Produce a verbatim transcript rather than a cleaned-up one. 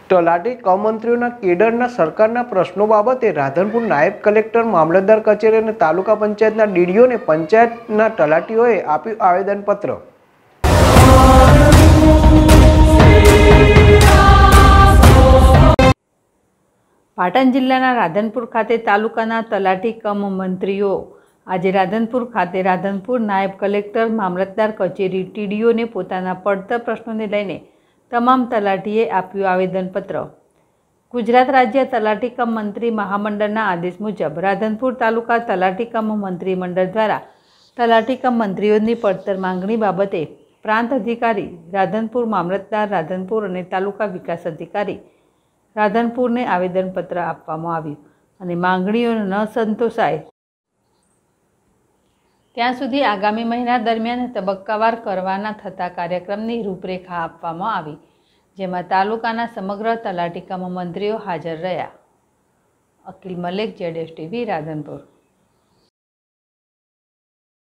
તલાટી કમંત્રીઓના કેડરના સરકારના પ્રશ્નો બાબતે રાધનપુર નાયબ કલેક્ટર, મામલતદાર કચેરી અને તાલુકા પંચાયતના ડીડીઓને પંચાયતના તલાટીઓએ આપ્યું આવેદનપત્ર। પાટણ જિલ્લાના રાધનપુર ખાતે તાલુકાના તલાટી કમ મંત્રીઓ આજે રાધનપુર ખાતે રાધનપુર નાયબ કલેક્ટર, મામલતદાર કચેરી, ટીડીઓને પોતાના પડતર પ્રશ્નોને લઈને તમામ તલાટીએ આપ્યું આવેદનપત્ર। ગુજરાત રાજ્ય તલાટી કમ મંત્રી મહામંડળના આદેશ મુજબ રાધનપુર તાલુકા તલાટી કમ મંત્રી મંડળ દ્વારા તલાટી કમ મંત્રીઓની પડતર માંગણી બાબતે પ્રાંત અધિકારી રાધનપુર, મામલતદાર રાધનપુર અને તાલુકા વિકાસ અધિકારી રાધનપુરને આવેદનપત્ર આપવામાં આવ્યું અને માંગણીઓ ન સંતોષાય ત્યાં સુધી આગામી મહિના દરમિયાન તબક્કાવાર કરવાના થતા કાર્યક્રમની રૂપરેખા આપવામાં આવી, જેમાં તાલુકાના સમગ્ર તલાટી કમ મંત્રીઓ હાજર રહ્યા। Akil Malek, Z S TV, Radhanpur.